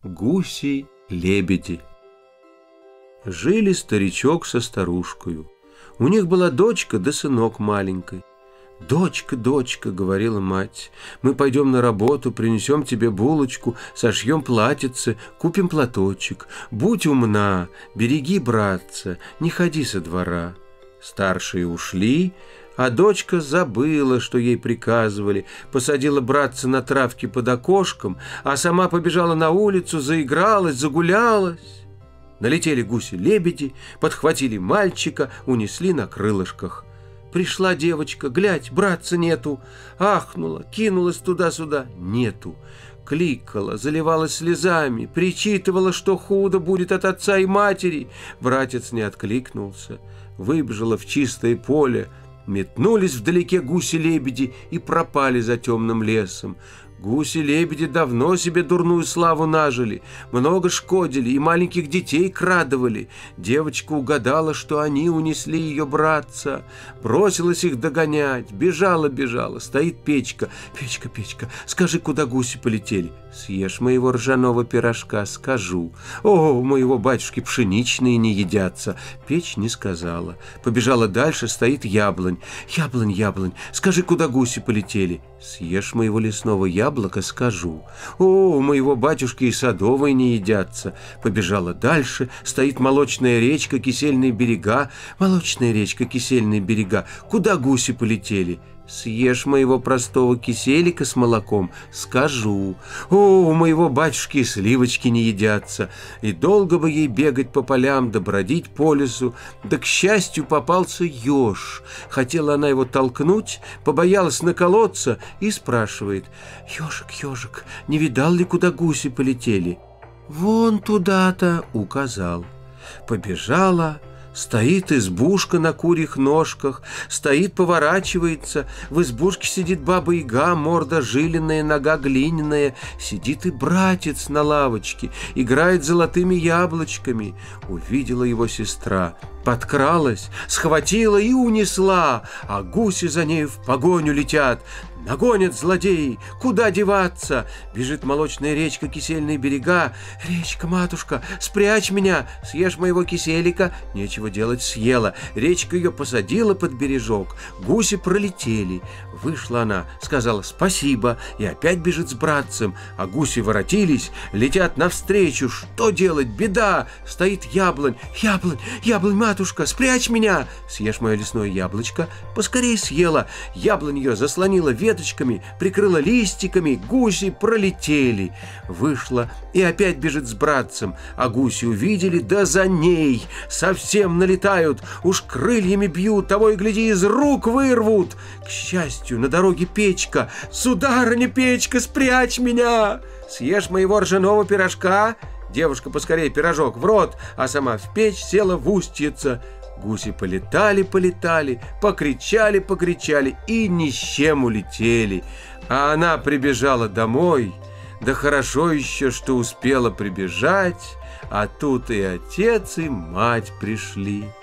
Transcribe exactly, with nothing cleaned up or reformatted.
Гуси-лебеди. Жили старичок со старушкою. У них была дочка да сынок маленький. «Дочка, дочка, — говорила мать, — мы пойдем на работу, принесем тебе булочку, сошьем платьице, купим платочек. Будь умна, береги братца, не ходи со двора». Старшие ушли, а дочка забыла, что ей приказывали, посадила братца на травке под окошком, а сама побежала на улицу, заигралась, загулялась. Налетели гуси-лебеди, подхватили мальчика, унесли на крылышках. Пришла девочка, глядь, братца нету. Ахнула, кинулась туда-сюда, нету. Кликала, заливалась слезами, причитывала, что худо будет от отца и матери. Братец не откликнулся. Выбежала в чистое поле. Метнулись вдалеке гуси-лебеди и пропали за темным лесом. Гуси-лебеди давно себе дурную славу нажили, много шкодили и маленьких детей крадывали. Девочка угадала, что они унесли ее братца, бросилась их догонять, бежала-бежала, стоит печка. «Печка, печка, скажи, куда гуси полетели?» «Съешь моего ржаного пирожка, скажу». «О, у моего батюшки пшеничные не едятся». Печь не сказала. Побежала дальше, стоит яблонь. «Яблонь, яблонь, скажи, куда гуси полетели?» «Съешь моего лесного яблока, скажу». «О, у моего батюшки и садовые не едятся». Побежала дальше, стоит молочная речка, кисельные берега. «Молочная речка, кисельные берега, куда гуси полетели?» «Съешь моего простого киселика с молоком, скажу». «О, у моего батюшки и сливочки не едятся». И долго бы ей бегать по полям да бродить по лесу, да, к счастью, попался еж. Хотела она его толкнуть, побоялась наколоться и спрашивает: «Ежик, ежик, не видал ли, куда гуси полетели?» «Вон туда-то», — указал. Побежала. Стоит избушка на курьих ножках, стоит, поворачивается. В избушке сидит баба-яга, морда жилиная, нога глиняная. Сидит и братец на лавочке, играет золотыми яблочками. Увидела его сестра, подкралась, схватила и унесла, а гуси за нею в погоню летят. Нагонят злодеи, куда деваться? Бежит молочная речка, кисельные берега. «Речка, матушка, спрячь меня, съешь моего киселика». Нечего делать, съела. Речка ее посадила под бережок. Гуси пролетели. Вышла она, сказала спасибо, и опять бежит с братцем. А гуси воротились, летят навстречу. Что делать? Беда! Стоит яблонь. «Яблонь, яблонь, матушка, спрячь меня». «Съешь мое лесное яблочко». Поскорей съела. Яблонь ее заслонила веточками, прикрыла листиками. Гуси пролетели. Вышла и опять бежит с братцем. А гуси увидели, да за ней. Совсем налетают. Уж крыльями бьют, того и гляди, из рук вырвут. К счастью, на дороге печка. «Сударыня, печка, спрячь меня». «Съешь моего ржаного пирожка». Девушка поскорее пирожок в рот, а сама в печь села в устьице. Гуси полетали-полетали, покричали-покричали и ни с чем улетели. А она прибежала домой. Да хорошо еще, что успела прибежать, а тут и отец, и мать пришли.